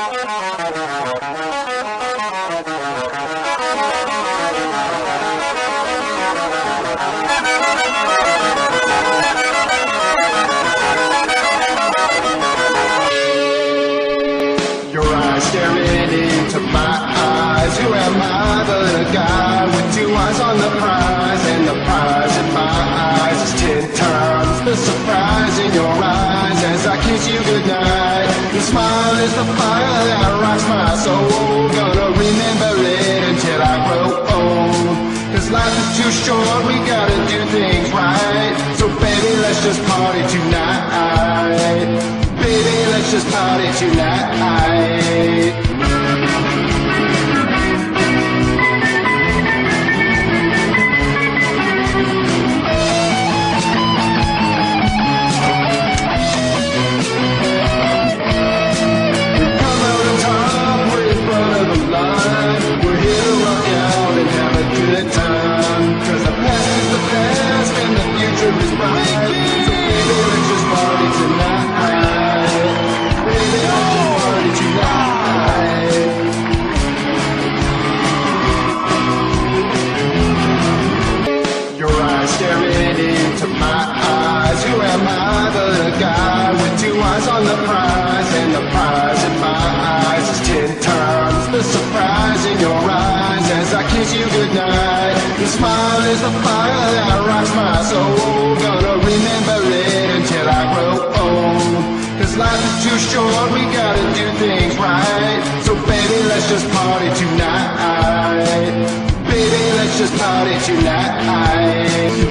Your eyes staring into my eyes. Who am I but a guy with two eyes on the prize? And the prize in my eyes is 10 times the surprise in your eyes as I kiss you goodnight. Your smile is the fire that rocks my soul. Gonna remember it until I grow old. Cause life is too short, we gotta do things right. So baby, let's just party tonight. Baby, let's just party tonight. Who am I but a guy with two eyes on the prize? And the prize in my eyes is 10 times the surprise in your eyes as I kiss you goodnight. Your smile is the fire that rocks my soul. Gonna remember it until I grow old. Cause life is too short, we gotta do things right. So baby, let's just party tonight. Baby, let's just party tonight.